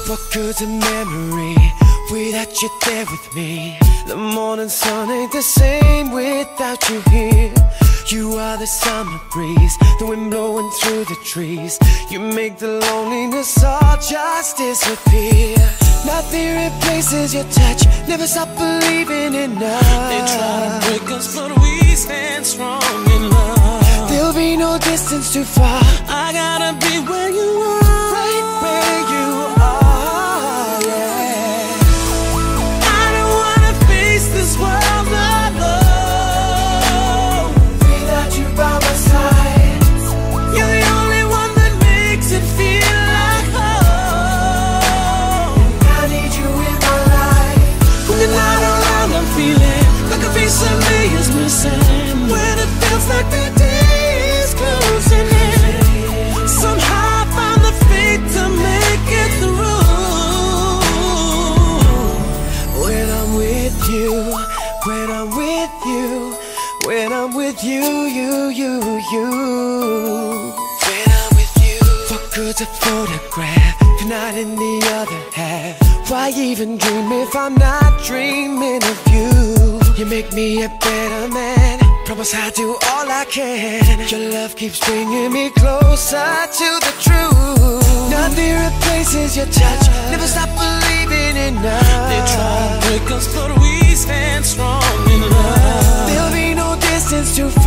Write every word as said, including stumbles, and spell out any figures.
What good's a memory without you there with me? The morning sun ain't the same without you here. You are the summer breeze, the wind blowing through the trees. You make the loneliness all just disappear. Nothing replaces your touch, never stop believing in love. They try to break us, but we stand strong in love. There'll be no distance too far. I gotta be where you are, right where you are, yeah. I don't wanna face this world alone without you by my side. You're the only one that makes it feel like home. And I need you in my life. When you're not around, I'm feeling like a piece of me is missing. When it feels like the day is closing in, somehow I found the faith to make it through. When I'm with you, when I'm with you, when I'm with you, you, you, you. When I'm with you. What good's a photograph if you're not in the other half? Why even dream if I'm not dreaming of you? You make me a better man, promise I'll do all I can. Your love keeps bringing me closer to the truth. Nothing replaces your touch, never stop believing in love. They try to break us, but we stand strong in love. There'll be no distance too far.